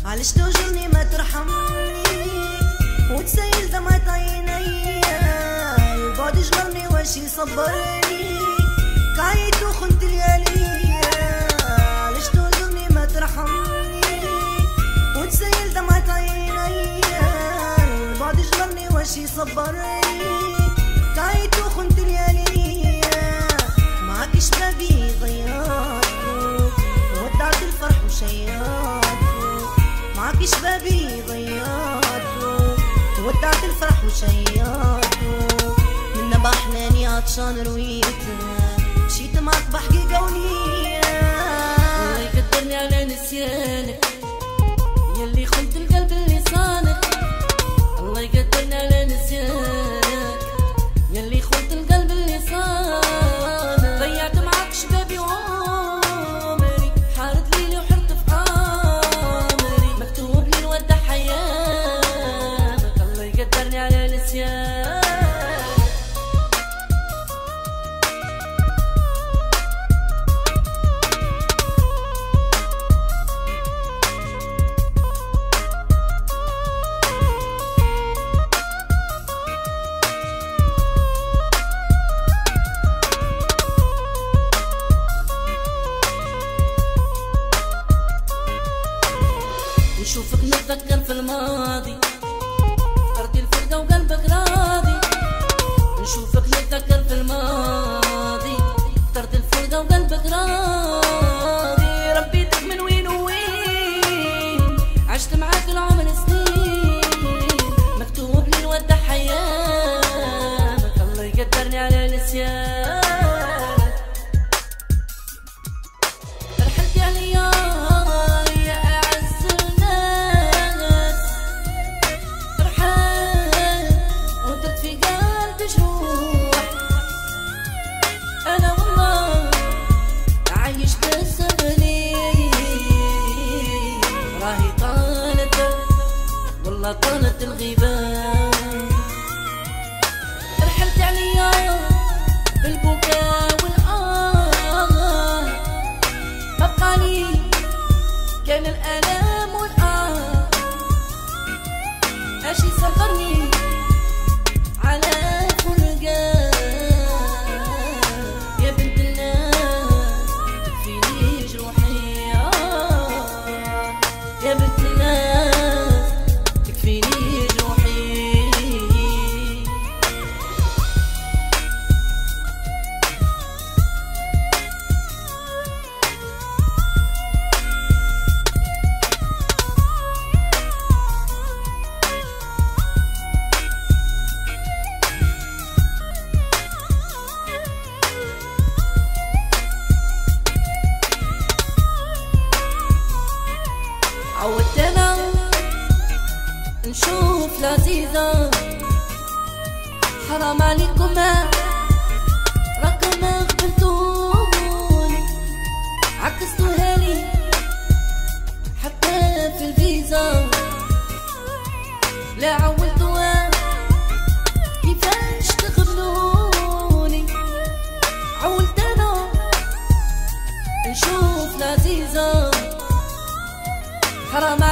علاش تهجرني ما ترحمني وتسيل دمعة عيني، البعد جبرني واش يصبرني كعيت وخنت ليالي. علاش تهجرني ما ترحمني وتسيل دمعة عيني، البعد جبرني واش يصبرني كعيت وخنت ليالي. معاك شبابي ضيعتو ودعت الفرح وشيعتو، معاك شبابي ضيعتو ودعت الفرح وشيعتو. من نبع حناني عطشان رويتها مشيت معاك بحقيقة ونية. الله يقدرني على نسيانك يلي خنت القلب اللي صانك، الله يقدرني على نسيانك يلي خنت القلب اللي صانك. ضيعت معاك شبابي وعمري، حارت ليلي وحرت في عمري، مكتوب لي نودع حياتك. الله يقدرني على نسيانك. نشوفك نتذكر في الماضي، اخترتي الفرقة وقلبك راضي. نشوفك نتذكر في الماضي، اخترت الفرقة وقلبك راضي. ربيتك من وين ووين، عشت معاك العمر سنين، مكتوب لي نودع حياتك. الله يقدرني على نسيانك. رحلتي عليا طالت الغيبة. رحلت عليا بالبكاء والآه، بقالي كان الآلام والآه. اشي صبرني على فرقة يا بنت الناس، تكفيني جروحي يا بنت الناس، تكفيني جروحي. عودتنا نشوف لذيذة، حرام عليكم راكم غبنتوني، عكستوها لي حتى في الفيزا. لا عولتوها كيفاش تغبنوني، عولتنا نشوف لذيذة، حرام